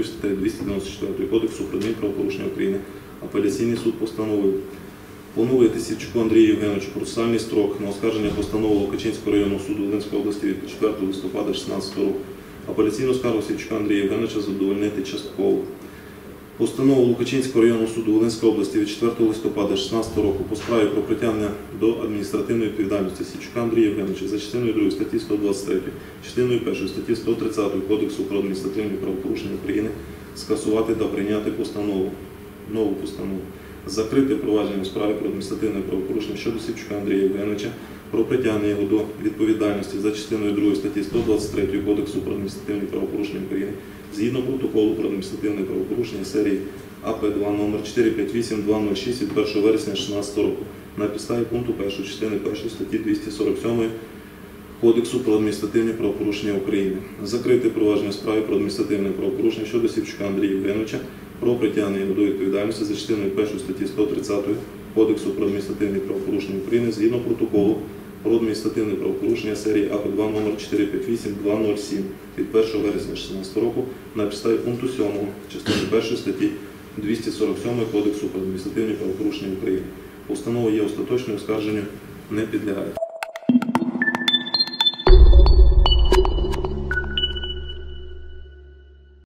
2 статтею 294 Кодексу про адмінправопорушення України апеляційний суд постановив поновити Сівчуку Андрію Євгеновичу процесуальний строк на оскарження постанови Лукачинського районного суду Волинської області від 4 листопада 2016 року. Апеляційну скаргу Сівчука Андрія Євгеновича задовольнити частково. Постанову Лукачинського районного суду Волинської області від 4 листопада 2016 року по справі про притягнення до адміністративної відповідальності Сівчука Андрія Євгеновича за частиною 2 статті 123, частиною 1 статті 130 Кодексу про адміністративні правопорушення України скасувати та прийняти нову постанову. Закрити провадження у справі про адміністративне правопорушення щодо Сівчука Андрія Євгеновича про притягнення його до відповідальності за частиною 2 статті 123 Кодексу про адміністративні правопорушення України згідно протоколу про адміністративне правопорушення серії АП2 номер 458-206 від 1 вересня 2016 року на підставі пункту 1 частини 1 статті 247 Кодексу про адміністративні правопорушення України. Закрити провадження у справі про адміністративне правопорушення щодо Сівчука Андрія Євгеновича про притягнення його до відповідальності за частиною 1 статті 130 Кодексу про адміністративні правопорушення України згідно протоколу про адміністративне правопорушення серії АП2 номер 458-207 від 1 вересня 2016 року на підставі пункту 7 частини 1 статті 247 Кодексу про адміністративні правопорушення України. Постанова є остаточною, оскарженню не підлягає.